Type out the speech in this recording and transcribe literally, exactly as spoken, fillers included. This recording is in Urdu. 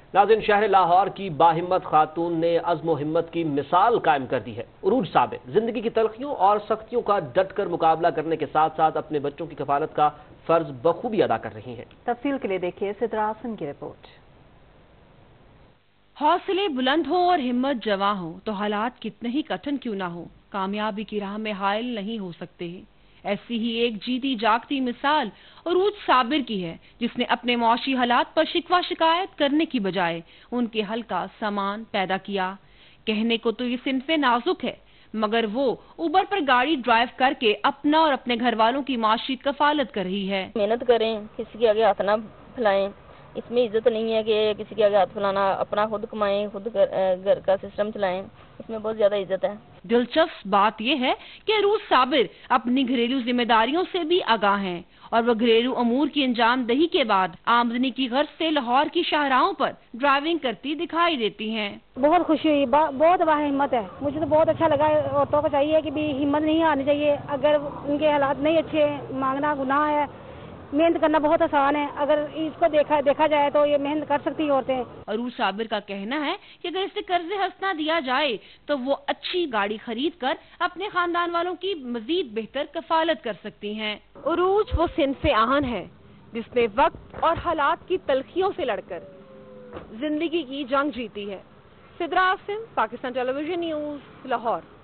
ناظرین، شہر لاہور کی باہمت خاتون نے عزم و ہمت کی مثال قائم کر دی ہے۔ عروج صابر زندگی کی تلخیوں اور سختیوں کا ڈٹ کر مقابلہ کرنے کے ساتھ ساتھ اپنے بچوں کی کفالت کا فرض بخوبی ادا کر رہی ہیں۔ تفصیل کے لیے دیکھیے سدرا حسن کی رپورٹ۔ حوصلے بلند ہوں اور ہمت جواں ہو تو حالات کتنے ہی کٹھن کیوں نہ ہو، کامیابی کی راہ میں حائل نہیں ہو سکتے ہیں۔ ایسی ہی ایک جیتی جاگتی مثال عروج صابر کی ہے، جس نے اپنے معاشی حالات پر شکوہ شکایت کرنے کی بجائے ان کے حل کا سامان پیدا کیا۔ کہنے کو تو یہ صنف نازک ہے، مگر وہ اوبر پر گاڑی ڈرائیو کر کے اپنا اور اپنے گھر والوں کی معاشی کفالت کر رہی ہے۔ محنت کریں، کسی کے آگے ہاتھ نہ پھیلائیں، اس میں عزت نہیں ہے کہ کسی کے آگے ہاتھ پھیلانا، اپنا خود کمائیں، خود گھر کا سسٹم چلائیں، اس میں بہت زیادہ عزت ہے۔ دلچسپ بات یہ ہے کہ عروج صابر اپنی گھریلو ذمہ داریوں سے بھی آگاہ ہیں اور وہ گھریلو امور کی انجام دہی کے بعد آمدنی کی غرض سے لاہور کی شاہراہوں پر ڈرائیونگ کرتی دکھائی دیتی ہیں۔ بہت خوشی ہوئی، بہت واہ ہمت ہے، مجھے تو بہت اچھا لگا۔ عورتوں کو چاہیے کہ بھی ہمت نہیں ہارنی چاہیے، اگر ان کے حالات نہیں اچھے ہیں، مانگنا گناہ ہے، محنت کرنا بہت آسان ہے، اگر اس کو دیکھا دیکھا جائے تو یہ محنت کر سکتی ہیں عورتیں۔ عروج صابر کا کہنا ہے کہ اگر اسے قرض حسنہ دیا جائے تو وہ اچھی گاڑی خرید کر اپنے خاندان والوں کی مزید بہتر کفالت کر سکتی ہیں۔ عروج وہ صنف آہن ہے جس نے وقت اور حالات کی تلخیوں سے لڑ کر زندگی کی جنگ جیتی ہے۔ Sidra Hassan, Pakistan television news, Lahore.